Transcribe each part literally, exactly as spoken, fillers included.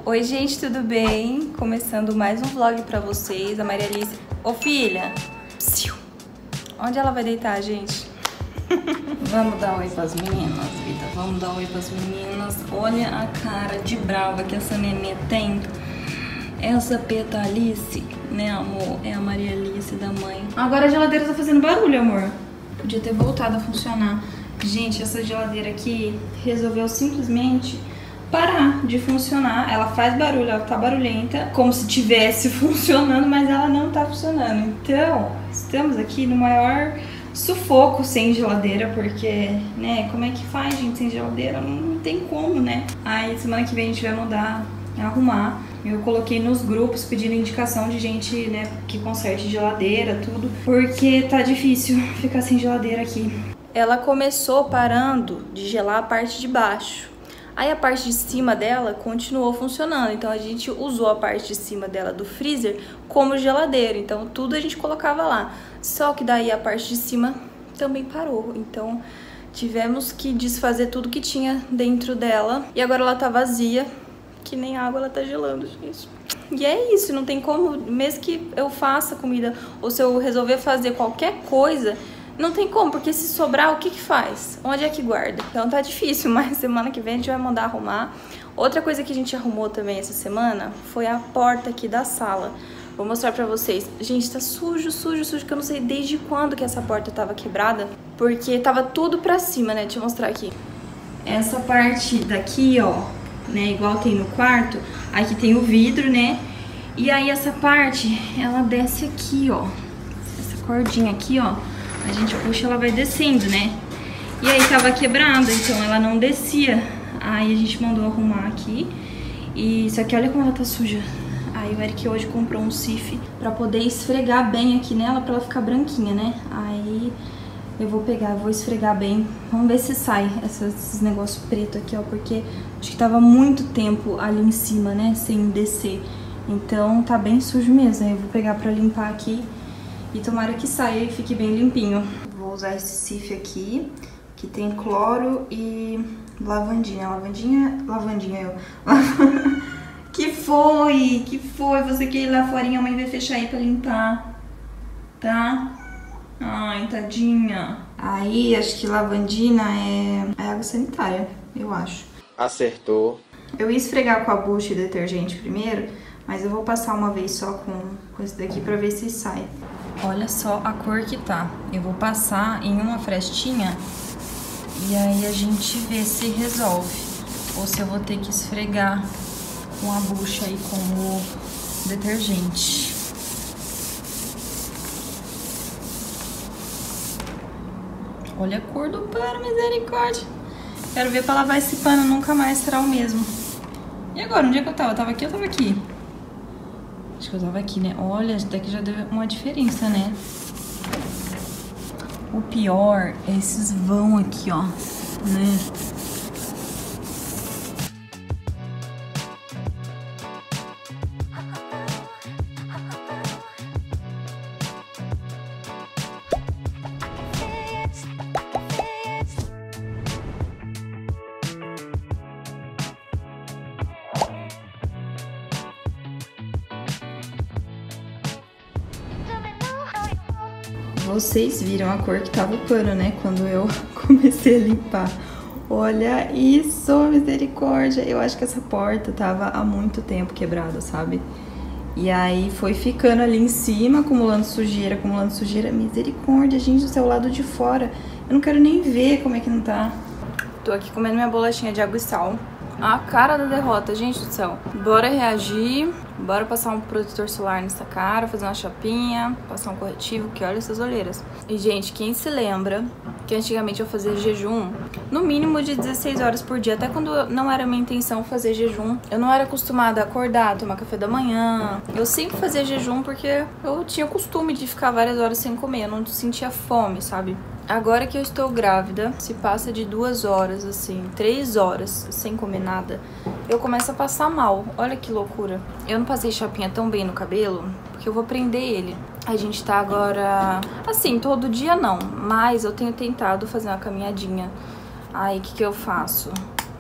Oi gente, tudo bem? Começando mais um vlog pra vocês, a Maria Alice. Ô filha, psiu. Onde ela vai deitar, gente? Vamos dar um oi pras meninas, vida. Vamos dar um oi pras meninas. Olha a cara de brava que essa nenê tem. Essa Peta Alice, né amor? É a Maria Alice da mãe. Agora a geladeira tá fazendo barulho, amor. Podia ter voltado a funcionar. Gente, essa geladeira aqui resolveu simplesmente parar de funcionar. Ela faz barulho, ela tá barulhenta, como se tivesse funcionando, mas ela não tá funcionando. Então, estamos aqui no maior sufoco sem geladeira, porque, né, como é que faz, gente, sem geladeira? Não, não tem como, né? Aí, semana que vem a gente vai mudar, arrumar. Eu coloquei nos grupos pedindo indicação de gente, né, que conserte geladeira, tudo, porque tá difícil ficar sem geladeira aqui. Ela começou parando de gelar a parte de baixo. Aí a parte de cima dela continuou funcionando, então a gente usou a parte de cima dela do freezer como geladeira, então tudo a gente colocava lá. Só que daí a parte de cima também parou, então tivemos que desfazer tudo que tinha dentro dela. E agora ela tá vazia, que nem água ela tá gelando, gente. E é isso, não tem como, mesmo que eu faça comida ou se eu resolver fazer qualquer coisa, não tem como, porque se sobrar, o que que faz? Onde é que guarda? Então tá difícil, mas semana que vem a gente vai mandar arrumar. Outra coisa que a gente arrumou também essa semana foi a porta aqui da sala. Vou mostrar pra vocês. Gente, tá sujo, sujo, sujo, que eu não sei desde quando que essa porta tava quebrada, porque tava tudo pra cima, né? Deixa eu mostrar aqui. Essa parte daqui, ó, né, igual tem no quarto, aqui tem o vidro, né? E aí essa parte, ela desce aqui, ó. Essa cordinha aqui, ó. A gente puxa, ela vai descendo, né? E aí tava quebrada, então ela não descia. Aí a gente mandou arrumar aqui. E só que olha como ela tá suja. Aí o Eric hoje comprou um sif pra poder esfregar bem aqui nela, pra ela ficar branquinha, né? Aí eu vou pegar, vou esfregar bem. Vamos ver se sai esses negócios preto aqui, ó. Porque acho que tava muito tempo ali em cima, né? Sem descer. Então tá bem sujo mesmo. Aí eu vou pegar pra limpar aqui. E tomara que saia e fique bem limpinho. Vou usar esse sif aqui, que tem cloro e lavandinha. Lavandinha, lavandinha eu. Que foi? Que foi? Você quer ir lá fora e a mãe vai fechar aí pra limpar, tá? Ai, tadinha. Aí, acho que lavandina é, é água sanitária, eu acho. Acertou. Eu ia esfregar com a bucha e detergente primeiro, mas eu vou passar uma vez só com, com esse daqui pra ver se sai. Olha só a cor que tá. Eu vou passar em uma frestinha e aí a gente vê se resolve. Ou se eu vou ter que esfregar com a bucha e com o detergente. Olha a cor do pano, misericórdia. Quero ver pra lavar esse pano, nunca mais será o mesmo. E agora, onde é que eu tava? Eu tava aqui, eu tava aqui. Acho que eu tava aqui, né? Olha, daqui já deu uma diferença, né? O pior é esses vão aqui, ó, né? Vocês viram a cor que tava o pano, né? Quando eu comecei a limpar. Olha isso, misericórdia. Eu acho que essa porta tava há muito tempo quebrada, sabe? E aí foi ficando ali em cima, acumulando sujeira, acumulando sujeira. Misericórdia, gente do céu, o lado de fora. Eu não quero nem ver como é que não tá. Tô aqui comendo minha bolachinha de água e sal. A cara da derrota, gente do céu. Bora reagir, bora passar um protetor solar nessa cara, fazer uma chapinha, passar um corretivo, que olha essas olheiras. E, gente, quem se lembra que antigamente eu fazia jejum, no mínimo de dezesseis horas por dia, até quando não era minha intenção fazer jejum. Eu não era acostumada a acordar, tomar café da manhã. Eu sempre fazia jejum porque eu tinha o costume de ficar várias horas sem comer, eu não sentia fome, sabe? Agora que eu estou grávida, se passa de duas horas, assim, três horas sem comer nada, eu começo a passar mal. Olha que loucura. Eu não passei chapinha tão bem no cabelo, porque eu vou prender ele. A gente tá agora, assim, todo dia não, mas eu tenho tentado fazer uma caminhadinha. Aí, o que que eu faço?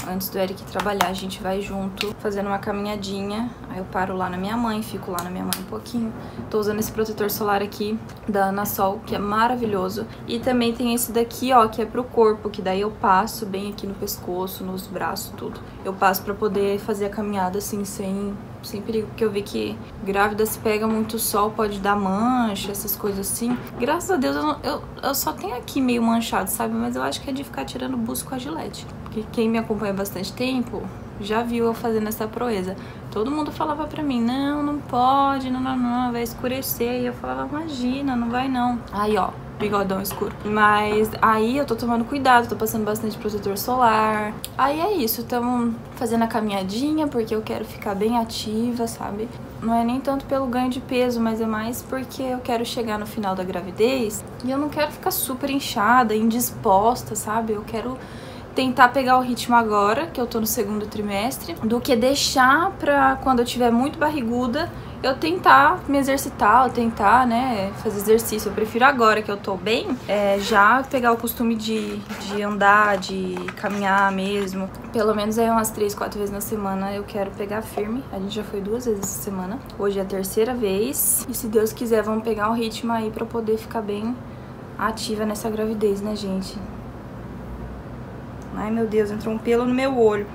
antes do Eric trabalhar, a gente vai junto fazendo uma caminhadinha. Aí eu paro lá na minha mãe, fico lá na minha mãe um pouquinho. Tô usando esse protetor solar aqui da Ana Sol, que é maravilhoso. E também tem esse daqui, ó, que é pro corpo, que daí eu passo bem aqui no pescoço, nos braços, tudo. Eu passo pra poder fazer a caminhada assim, sem... sem perigo, porque eu vi que grávida se pega muito sol, pode dar mancha, essas coisas assim. Graças a Deus eu, não, eu, eu só tenho aqui meio manchado, sabe? Mas eu acho que é de ficar tirando buço com a Gillette. Porque quem me acompanha há bastante tempo já viu eu fazendo essa proeza. Todo mundo falava pra mim, não, não pode, não, não, não, vai escurecer. E eu falava, imagina, não vai não. Aí, ó, bigodão escuro. Mas aí eu tô tomando cuidado, tô passando bastante protetor solar. Aí é isso, estamos fazendo a caminhadinha porque eu quero ficar bem ativa, sabe? Não é nem tanto pelo ganho de peso, mas é mais porque eu quero chegar no final da gravidez e eu não quero ficar super inchada, indisposta, sabe? Eu quero tentar pegar o ritmo agora, que eu tô no segundo trimestre, do que deixar pra quando eu tiver muito barriguda eu tentar me exercitar, eu tentar, né, fazer exercício. Eu prefiro agora que eu tô bem, é, já pegar o costume de, de andar, de caminhar mesmo. Pelo menos aí umas três, quatro vezes na semana eu quero pegar firme. A gente já foi duas vezes essa semana. Hoje é a terceira vez. E se Deus quiser, vamos pegar o ritmo aí pra poder ficar bem ativa nessa gravidez, né, gente? Ai, meu Deus, entrou um pelo no meu olho.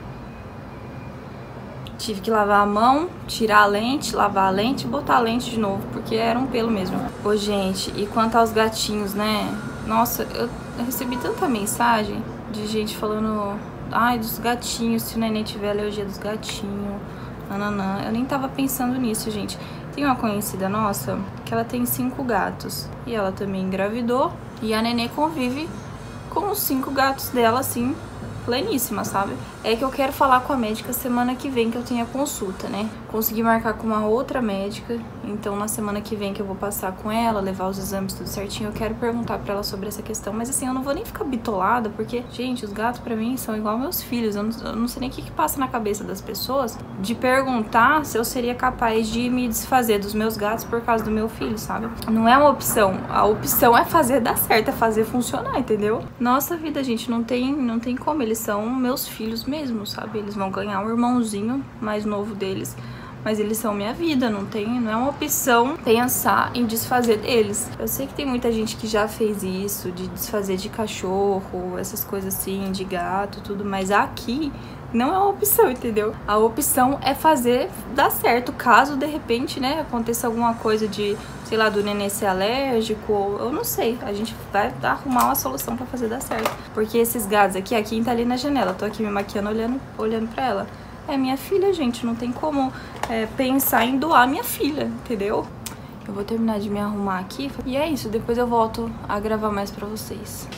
Tive que lavar a mão, tirar a lente, lavar a lente e botar a lente de novo, porque era um pelo mesmo. Ô, gente, e quanto aos gatinhos, né? Nossa, eu recebi tanta mensagem de gente falando... Ai, dos gatinhos, se o neném tiver alergia dos gatinhos. Nananã. Eu nem tava pensando nisso, gente. Tem uma conhecida nossa que ela tem cinco gatos. E ela também engravidou. E a nenê convive com os cinco gatos dela, assim... pleníssima, sabe? É que eu quero falar com a médica semana que vem que eu tenho a consulta, né? Consegui marcar com uma outra médica, então na semana que vem que eu vou passar com ela, levar os exames tudo certinho, eu quero perguntar pra ela sobre essa questão, mas assim, eu não vou nem ficar bitolada, porque, gente, os gatos pra mim são igual meus filhos, eu não, eu não sei nem o que que passa na cabeça das pessoas de perguntar se eu seria capaz de me desfazer dos meus gatos por causa do meu filho, sabe? Não é uma opção, a opção é fazer dar certo, é fazer funcionar, entendeu? Nossa vida, gente, não tem, não tem como, eles são meus filhos mesmo, sabe? Eles vão ganhar um irmãozinho mais novo deles, mas eles são minha vida, não tem, não é uma opção pensar em desfazer deles. Eu sei que tem muita gente que já fez isso, de desfazer de cachorro, essas coisas assim, de gato, tudo, mas aqui não é uma opção, entendeu? A opção é fazer dar certo, caso de repente, né, aconteça alguma coisa de, sei lá, do neném ser alérgico, ou eu não sei, a gente vai arrumar uma solução pra fazer dar certo. Porque esses gatos aqui, a Kim tá ali na janela, tô aqui me maquiando, olhando, olhando pra ela. É minha filha, gente, não tem como é, pensar em doar minha filha, entendeu? Eu vou terminar de me arrumar aqui e é isso, depois eu volto a gravar mais pra vocês.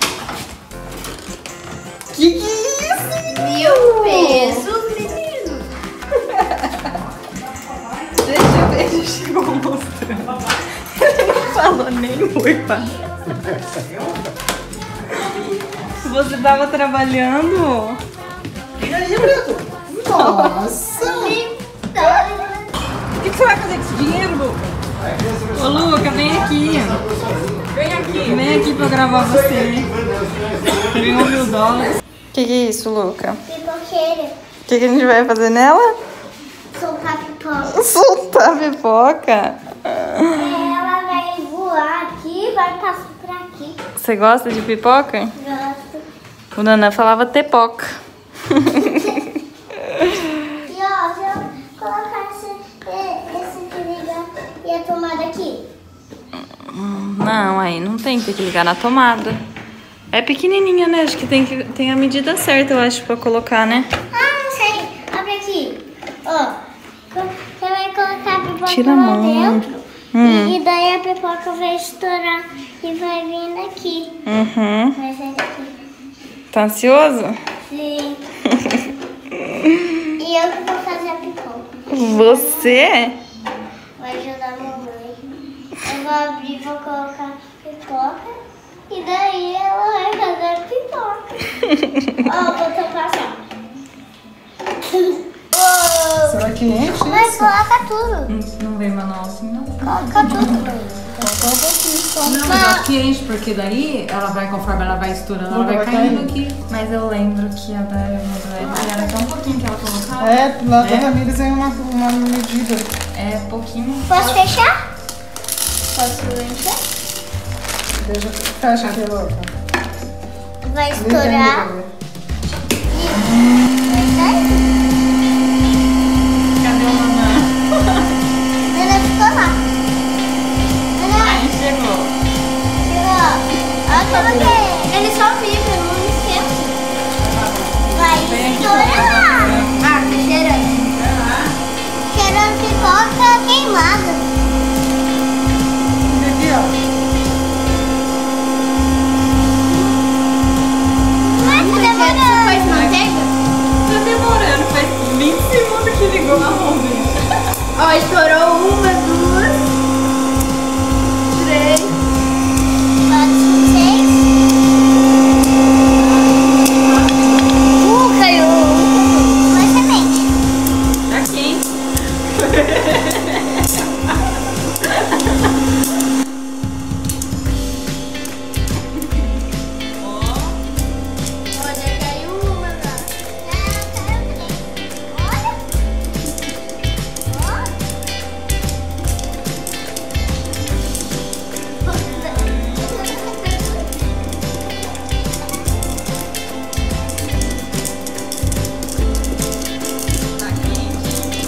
Que que é isso? Mil pesos, menino. Deixa eu ver, ele chegou mostrando. Ele não falou nem oi, pai. Você tava trabalhando? E aí, Brito? Nossa! O que, que você vai fazer com esse dinheiro, Luca? Ô, Luca, vem aqui. Vem aqui. Vem aqui pra eu gravar você. Ganhou mil dólares. O que, que é isso, Luca? Pipoqueira. O que, que a gente vai fazer nela? Soltar pipoca. Soltar pipoca. Ela vai voar aqui e vai passar por aqui. Você gosta de pipoca? Gosto. O Nanã falava tepoca. E ó, se eu colocar esse, esse que liga e a tomada aqui. Não, aí não tem, tem que ligar na tomada. É pequenininha, né? Acho que tem, que tem a medida certa, eu acho, pra colocar, né? Ah, não sei. Abre aqui. Ó, você vai colocar a pipoca Tira a lá mão. dentro. Hum. E, e daí a pipoca vai estourar e vai vir aqui. Uhum. Vai sair daqui. Tá ansioso? Sim. E eu que vou fazer a pipoca. Você? Vai ajudar a mamãe. Eu vou abrir, vou colocar a pipoca. E daí ela vai fazer a pipoca. Ó, vou passar. Oh. Será que enche Mas isso? coloca tudo. Hum, Não veio manual assim, não? Coloca tudo. Só um pouquinho só. Não, mas acho que enche, porque daí ela vai, conforme ela vai estourando, ela Não, vai vai caindo caindo. aqui. Mas eu lembro que a da irmã do Ed era tão pouquinho que ela colocava. É, lá da É? Ramírez é uma, uma medida. É, pouquinho. Posso fechar? Posso encher? Deixa, fecha aqui a outra. Vai Liga estourar. aí, Vai sair. Cadê o mamãe? Ela ficou lá. Ela Aí chegou. chegou. Olha como que é. Ele só vibra, não esquenta. Vai estourar. Ah, tá cheirando. Cheirando pipoca queimada. Aqui, ó. Mas tá demorando. Você faz manteiga? Tá demorando, faz vinte segundos que ligou a mãozinha. Ó, estourou uma, duas, três, quatro, seis. Uh, caiu uma semente. Tá quente. Olha, caiu uma, lá. Não, caiu três. Olha. Tá quente.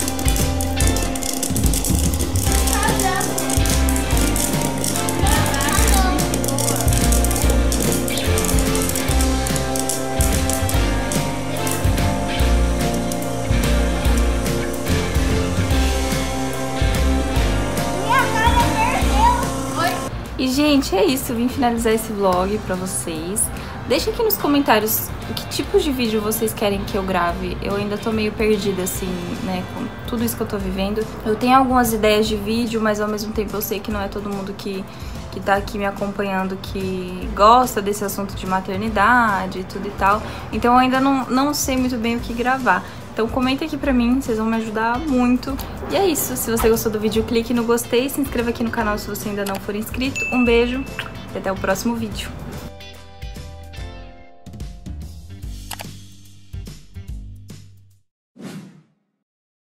E, gente, é isso. Eu vim finalizar esse vlog pra vocês. Deixa aqui nos comentários que tipos de vídeo vocês querem que eu grave. Eu ainda tô meio perdida, assim, né, com tudo isso que eu tô vivendo. Eu tenho algumas ideias de vídeo, mas ao mesmo tempo eu sei que não é todo mundo que, que tá aqui me acompanhando que gosta desse assunto de maternidade e tudo e tal. Então eu ainda não, não sei muito bem o que gravar. Então comenta aqui pra mim, vocês vão me ajudar muito. E é isso, se você gostou do vídeo, clique no gostei, se inscreva aqui no canal se você ainda não for inscrito. Um beijo e até o próximo vídeo.